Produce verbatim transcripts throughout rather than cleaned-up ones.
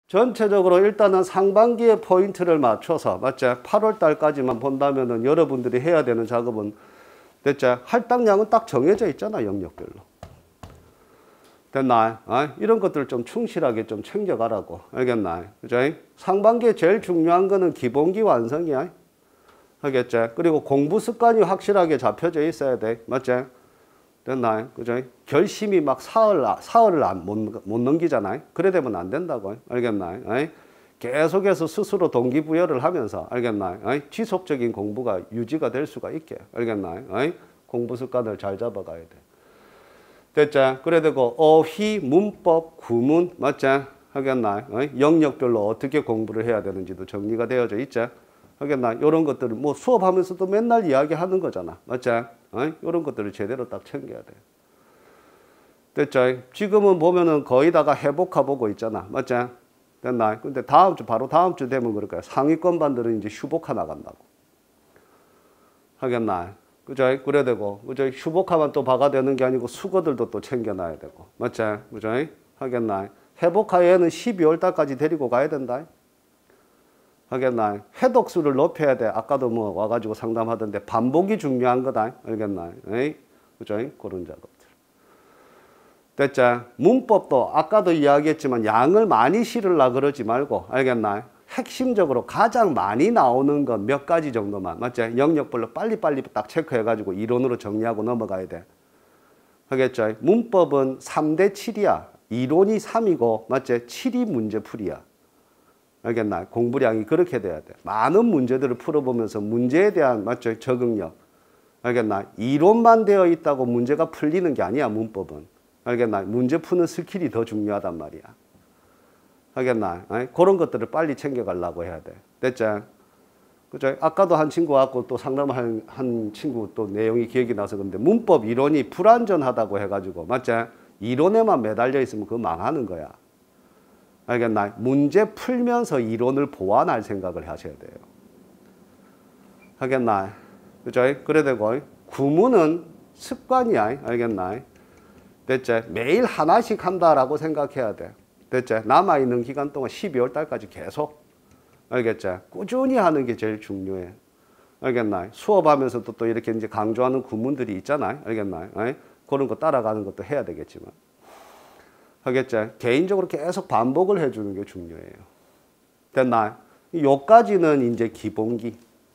전체적으로 일단은 상반기에 포인트를 맞춰서, 맞지? 팔월 달까지만 본다면은 여러분들이 해야 되는 작업은, 됐지? 할당량은 딱 정해져 있잖아, 영역별로. 됐나? 어? 이런 것들을 좀 충실하게 좀 챙겨가라고. 알겠나? 그죠? 상반기에 제일 중요한 거는 기본기 완성이야. 알겠지? 그리고 공부 습관이 확실하게 잡혀져 있어야 돼. 맞지? 됐나? 그죠? 결심이 막 사흘, 사흘을 안, 못, 못 넘기잖아. 그래 되면 안 된다고. 알겠나? 어이? 계속해서 스스로 동기부여를 하면서, 알겠나? 어이? 지속적인 공부가 유지가 될 수가 있게. 알겠나? 어이? 공부 습관을 잘 잡아가야 돼. 됐죠? 그래 되고, 어휘, 문법, 구문, 맞지? 하겠나? 어이? 영역별로 어떻게 공부를 해야 되는지도 정리가 되어져 있죠? 하겠나? 이런 것들을 뭐 수업하면서도 맨날 이야기하는 거잖아. 맞지? 어? 이런 것들을 제대로 딱 챙겨야 돼. 됐죠? 지금은 보면은 거의 다가 회복하 보고 있잖아. 맞지? 됐나? 근데 다음 주, 바로 다음 주 되면 그럴 거야. 상위권 반들은 이제 휴복하 나간다고. 하겠나? 그죠? 그래야 되고, 그죠? 휴복하만 또 봐가 되는 게 아니고 수거들도 또 챙겨놔야 되고. 맞지? 그죠? 하겠나? 회복하에는 십이월 달까지 데리고 가야 된다. 하겠나? 회독수를 높여야 돼. 아까도 뭐 와가지고 상담하던데 반복이 중요한 거다. 알겠나? 에이? 그죠? 그런 작업들. 됐죠? 문법도 아까도 이야기했지만 양을 많이 실으려 그러지 말고, 알겠나? 핵심적으로 가장 많이 나오는 건 몇 가지 정도만. 맞지? 영역별로 빨리빨리 딱 체크해가지고 이론으로 정리하고 넘어가야 돼. 하겠죠? 문법은 삼 대 칠이야. 이론이 삼이고, 맞지? 칠이 문제풀이야. 알겠나? 공부량이 그렇게 돼야 돼. 많은 문제들을 풀어보면서 문제에 대한, 맞죠? 적응력. 알겠나? 이론만 되어 있다고 문제가 풀리는 게 아니야, 문법은. 알겠나? 문제 푸는 스킬이 더 중요하단 말이야. 알겠나? 아이? 그런 것들을 빨리 챙겨가려고 해야 돼. 됐죠? 그죠? 아까도 한 친구 왔고 또 상담한 한 친구 또 내용이 기억이 나서 그런데 문법 이론이 불완전하다고 해가지고, 맞죠? 이론에만 매달려 있으면 그거 망하는 거야. 알겠나? 문제 풀면서 이론을 보완할 생각을 하셔야 돼요. 알겠나? 그죠? 그래 되고, 구문은 습관이야. 알겠나? 됐지? 매일 하나씩 한다라고 생각해야 돼. 됐지? 남아있는 기간 동안 십이월 달까지 계속. 알겠지? 꾸준히 하는 게 제일 중요해. 알겠나? 수업하면서도 또 이렇게 이제 강조하는 구문들이 있잖아. 알겠나? 어이? 그런 거 따라가는 것도 해야 되겠지만. 하겠죠? 개인적으로 계속 반복을 해주는 게 중요해요. 됐나? 요까지는 이제 기본기.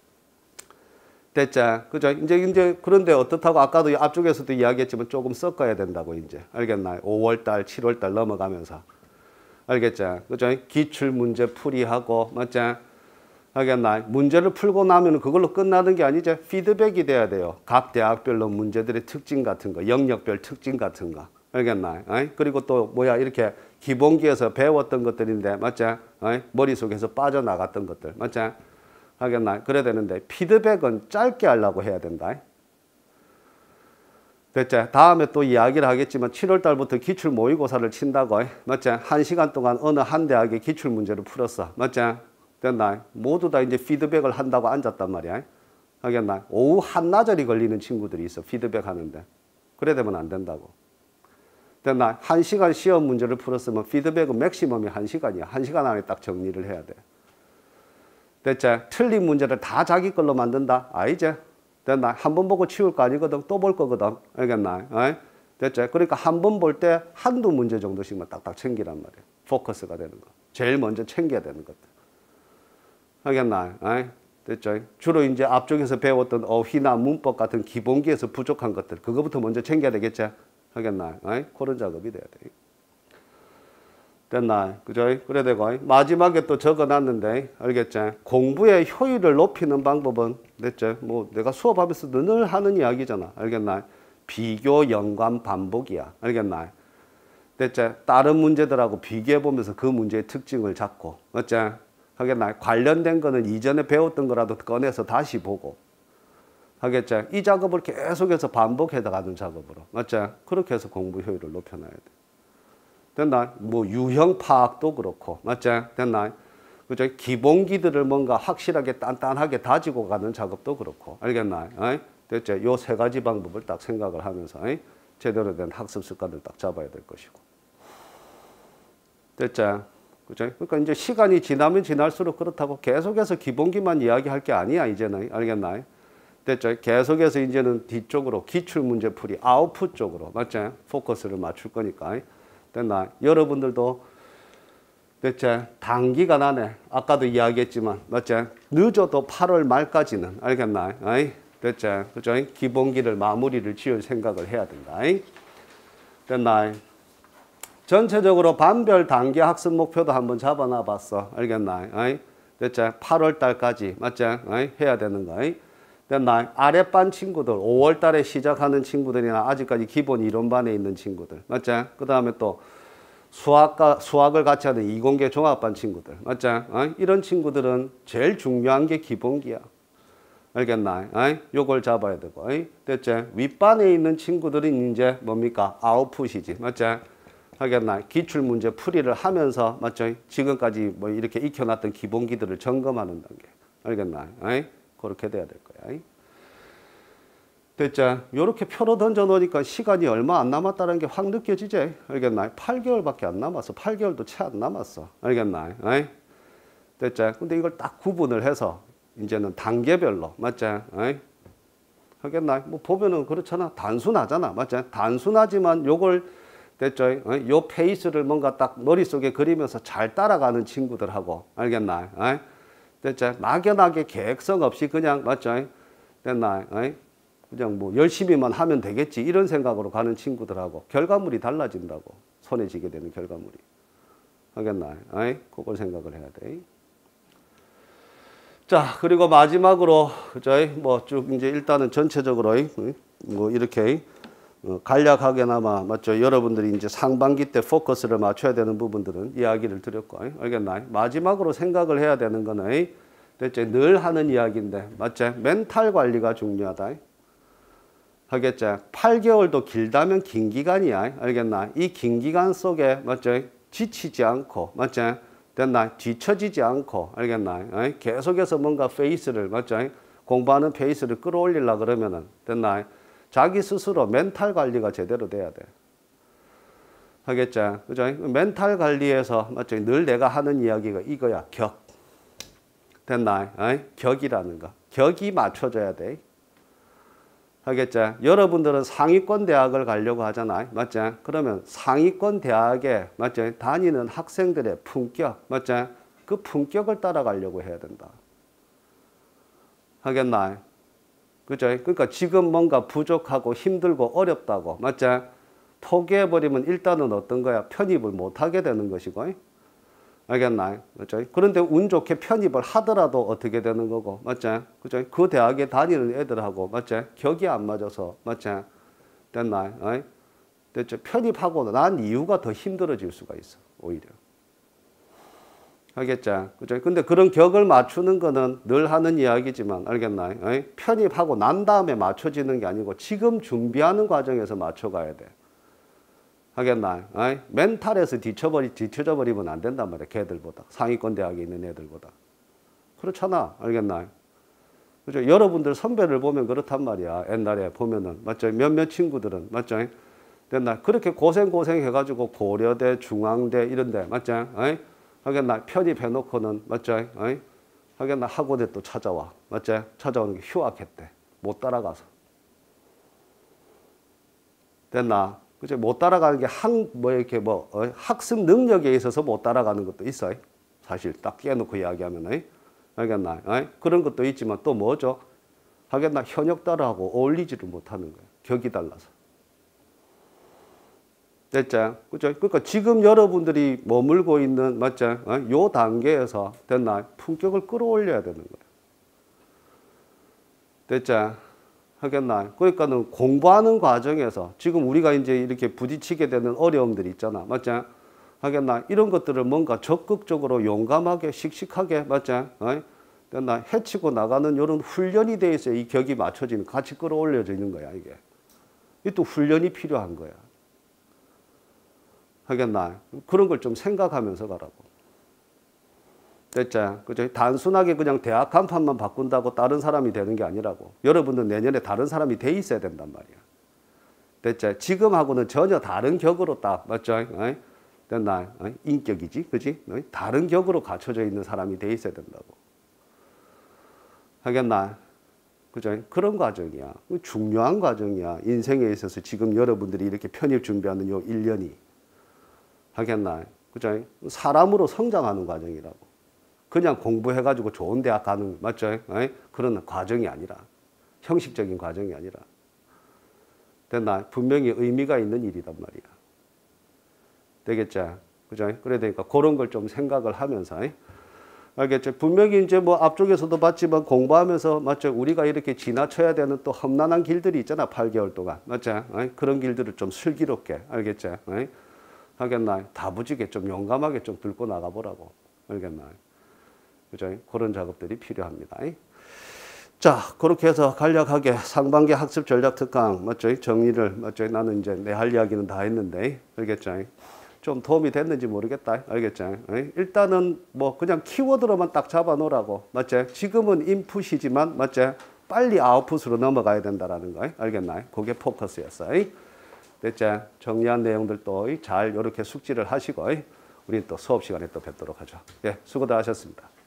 됐죠? 그죠? 이제, 이제, 그런데 어떻다고 아까도 앞쪽에서도 이야기했지만 조금 섞어야 된다고, 이제. 알겠나? 오월 달, 칠월 달 넘어가면서. 알겠죠? 그죠? 기출 문제 풀이하고, 맞죠? 알겠나? 문제를 풀고 나면 그걸로 끝나는 게 아니죠. 피드백이 돼야 돼요. 각 대학별로 문제들의 특징 같은 거, 영역별 특징 같은 거. 알겠나? 어이? 그리고 또 뭐야 이렇게 기본기에서 배웠던 것들인데, 맞죠? 어이? 머릿속에서 빠져나갔던 것들, 맞죠? 하겠나? 그래야 되는데 피드백은 짧게 하려고 해야 된다. 됐죠? 다음에 또 이야기를 하겠지만 칠월 달부터 기출 모의고사를 친다고, 맞죠? 한 시간 동안 어느 한 대학의 기출 문제를 풀었어, 맞죠? 됐나? 모두 다 이제 피드백을 한다고 앉았단 말이야. 하겠나? 오후 한나절이 걸리는 친구들이 있어, 피드백 하는데. 그래 되면 안 된다고. 됐나? 한 시간 시험 문제를 풀었으면 피드백은 맥시멈이 한 시간이야. 한 시간 안에 딱 정리를 해야 돼. 됐지? 틀린 문제를 다 자기 걸로 만든다? 아니지? 됐나? 한 번 보고 치울 거 아니거든. 또 볼 거거든. 알겠나? 어이? 됐지? 그러니까 한 번 볼 때 한두 문제 정도씩만 딱딱 챙기란 말이야. 포커스가 되는 거. 제일 먼저 챙겨야 되는 것들. 알겠나? 어이? 됐죠? 주로 이제 앞쪽에서 배웠던 어휘나 문법 같은 기본기에서 부족한 것들. 그거부터 먼저 챙겨야 되겠지? 하겠나? 어이? 그런 작업이 돼야 돼. 됐나? 그죠? 그래 되고, 마지막에 또 적어 놨는데, 알겠지? 공부의 효율을 높이는 방법은, 됐죠? 뭐, 내가 수업하면서 늘 하는 이야기잖아. 알겠나? 비교, 연관, 반복이야. 알겠나? 됐죠? 다른 문제들하고 비교해보면서 그 문제의 특징을 잡고, 맞죠? 하겠나? 관련된 거는 이전에 배웠던 거라도 꺼내서 다시 보고, 하겠죠? 이 작업을 계속해서 반복해 나가는 작업으로. 맞죠? 그렇게 해서 공부 효율을 높여놔야 돼. 됐나? 뭐, 유형 파악도 그렇고. 맞죠? 됐나? 그죠? 기본기들을 뭔가 확실하게 단단하게 다지고 가는 작업도 그렇고. 알겠나? 어이? 됐죠? 요 세 가지 방법을 딱 생각을 하면서, 어이? 제대로 된 학습 습관을 딱 잡아야 될 것이고. 됐죠? 그죠? 그러니까 이제 시간이 지나면 지날수록 그렇다고 계속해서 기본기만 이야기할 게 아니야, 이제는. 알겠나요? 됐죠? 계속해서 이제는 뒤쪽으로 기출문제풀이, 아웃풋 쪽으로, 맞죠? 포커스를 맞출 거니까. 됐나? 여러분들도, 됐죠? 단기간 안에, 아까도 이야기했지만, 맞죠? 늦어도 팔월 말까지는, 알겠나요? 됐죠? 그죠? 기본기를 마무리를 지을 생각을 해야 된다. 됐나? 전체적으로 반별 단기 학습 목표도 한번 잡아놔 봤어. 알겠나? 됐죠? 팔월 달까지, 맞죠? 해야 되는 거. 됐나? 아랫반 친구들, 오월 달에 시작하는 친구들이나 아직까지 기본 이론반에 있는 친구들, 맞죠? 그 다음에 또 수학과, 수학을 같이 하는 이공계 종합반 친구들, 맞죠? 이런 친구들은 제일 중요한 게 기본기야. 알겠나? 요걸 잡아야 되고. 됐죠? 윗반에 있는 친구들은 이제 뭡니까? 아웃풋이지, 맞죠? 하겠나? 기출문제 풀이를 하면서, 맞죠? 지금까지 뭐 이렇게 익혀놨던 기본기들을 점검하는 단계. 알겠나? 그렇게 돼야 될 거야. 됐죠? 요렇게 표로 던져 놓으니까 시간이 얼마 안 남았다는 게 확 느껴지지? 알겠나? 팔 개월밖에 안 남았어. 팔 개월도 채 안 남았어. 알겠나? 됐죠? 근데 이걸 딱 구분을 해서 이제는 단계별로, 맞죠? 하겠나? 뭐 보면은 그렇잖아. 단순하잖아. 맞죠? 단순하지만 요걸, 됐죠? 요 페이스를 뭔가 딱 머릿속에 그리면서 잘 따라가는 친구들하고, 알겠나? 됐죠? 막연하게 계획성 없이 그냥, 맞죠? 됐나? 그냥 뭐 열심히만 하면 되겠지. 이런 생각으로 가는 친구들하고 결과물이 달라진다고. 손에 쥐게 되는 결과물이. 하겠나? 그걸 생각을 해야 돼. 자, 그리고 마지막으로, 그죠? 뭐 쭉 이제 일단은 전체적으로 뭐 이렇게 간략하게나마, 맞죠? 여러분들이 이제 상반기 때 포커스를 맞춰야 되는 부분들은 이야기를 드렸고, 알겠나? 마지막으로 생각을 해야 되는 거는, 됐죠? 늘 하는 이야기인데, 맞죠? 멘탈 관리가 중요하다. 하겠죠? 팔 개월도 길다면 긴 기간이야. 알겠나? 이 긴 기간 속에, 맞죠? 지치지 않고, 맞죠? 됐나? 뒤처지지 않고, 알겠나? 계속해서 뭔가 페이스를, 맞죠? 공부하는 페이스를 끌어올리려고 그러면은, 됐나? 자기 스스로 멘탈 관리가 제대로 돼야 돼. 하겠죠? 그죠? 멘탈 관리에서, 맞죠? 늘 내가 하는 이야기가 이거야. 격. 됐나? 격이라는 거. 격이 맞춰져야 돼. 하겠죠? 여러분들은 상위권 대학을 가려고 하잖아. 맞죠? 그러면 상위권 대학에, 맞죠? 다니는 학생들의 품격, 맞죠? 그 품격을 따라가려고 해야 된다. 하겠나? 그죠? 그러니까 지금 뭔가 부족하고 힘들고 어렵다고, 맞죠? 포기해버리면 일단은 어떤 거야? 편입을 못하게 되는 것이고. 알겠나? 맞죠? 그런데 운 좋게 편입을 하더라도 어떻게 되는 거고, 맞죠? 그죠? 그 대학에 다니는 애들하고, 맞죠? 격이 안 맞아서, 맞죠? 됐나? 어이? 됐죠? 편입하고 난 이유가 더 힘들어질 수가 있어, 오히려. 알겠죠? 그죠? 근데 그런 격을 맞추는 거는 늘 하는 이야기지만, 알겠나? 어이? 편입하고 난 다음에 맞춰지는 게 아니고 지금 준비하는 과정에서 맞춰가야 돼. 하겠나? 어이? 멘탈에서 뒤쳐버리, 뒤쳐져 버리면 안 된단 말이야. 걔들보다. 상위권 대학에 있는 애들보다. 그렇잖아. 알겠나? 그죠? 여러분들 선배를 보면 그렇단 말이야. 옛날에 보면은. 맞죠? 몇몇 친구들은. 맞죠? 됐나? 그렇게 고생 고생 해가지고 고려대, 중앙대 이런데. 맞죠? 어이? 하겠나? 편입해놓고는. 맞죠? 어이? 하겠나? 학원에 또 찾아와. 맞죠? 찾아오는 게 휴학했대. 못 따라가서. 됐나? 그죠? 못 따라가는 게 학, 뭐, 이렇게 뭐, 어? 학습 능력에 있어서 못 따라가는 것도 있어요. 사실 딱 깨놓고 이야기하면, 알겠나? 어? 그런 것도 있지만 또 뭐죠? 하겠나? 현역 따라하고 어울리지를 못하는 거예요. 격이 달라서. 됐죠? 그죠? 그러니까 지금 여러분들이 머물고 있는, 맞죠? 어? 요 단계에서, 됐나? 품격을 끌어올려야 되는 거예요. 됐죠? 하겠나? 그러니까는 공부하는 과정에서 지금 우리가 이제 이렇게 부딪히게 되는 어려움들이 있잖아. 맞죠? 하겠나? 이런 것들을 뭔가 적극적으로 용감하게 씩씩하게, 맞죠? 어? 됐나? 해치고 나가는 이런 훈련이 돼 있어야 이 격이 맞춰지는, 같이 끌어올려지는 거야, 이게. 이 또 훈련이 필요한 거야. 하겠나? 그런 걸 좀 생각하면서 가라고. 됐죠? 그죠? 단순하게 그냥 대학 간판만 바꾼다고 다른 사람이 되는 게 아니라고. 여러분들 내년에 다른 사람이 돼 있어야 된단 말이야. 됐죠? 지금하고는 전혀 다른 격으로 딱, 맞죠? 어이? 됐나? 어? 인격이지, 그지? 어? 다른 격으로 갖춰져 있는 사람이 돼 있어야 된다고. 하겠나? 그죠? 그런 과정이야. 중요한 과정이야. 인생에 있어서 지금 여러분들이 이렇게 편입 준비하는 요 일 년이. 하겠나? 그죠? 사람으로 성장하는 과정이라고. 그냥 공부해가지고 좋은 대학 가는, 맞죠? 어? 그런 과정이 아니라. 형식적인 과정이 아니라. 됐나? 분명히 의미가 있는 일이단 말이야. 되겠죠? 그죠? 그래야 되니까 그런 걸 좀 생각을 하면서. 알겠죠? 분명히 이제 뭐 앞쪽에서도 봤지만 공부하면서, 맞죠? 우리가 이렇게 지나쳐야 되는 또 험난한 길들이 있잖아. 팔 개월 동안. 맞죠? 그런 길들을 좀 슬기롭게. 알겠죠? 하겠나? 다부지게 좀 용감하게 좀 들고 나가보라고. 알겠나? 그죠? 그런 작업들이 필요합니다. 자, 그렇게 해서 간략하게 상반기 학습 전략 특강, 맞죠? 정리를, 맞죠? 나는 이제 내 할 이야기는 다 했는데, 알겠죠? 좀 도움이 됐는지 모르겠다. 알겠죠? 일단은 뭐 그냥 키워드로만 딱 잡아 놓으라고. 맞죠? 지금은 인풋이지만, 맞죠? 빨리 아웃풋으로 넘어가야 된다라는 거. 알겠나요? 그게 포커스였어. 됐죠? 정리한 내용들도 잘 이렇게 숙지를 하시고, 우리 또 수업 시간에 또 뵙도록 하죠. 예, 수고들 하셨습니다.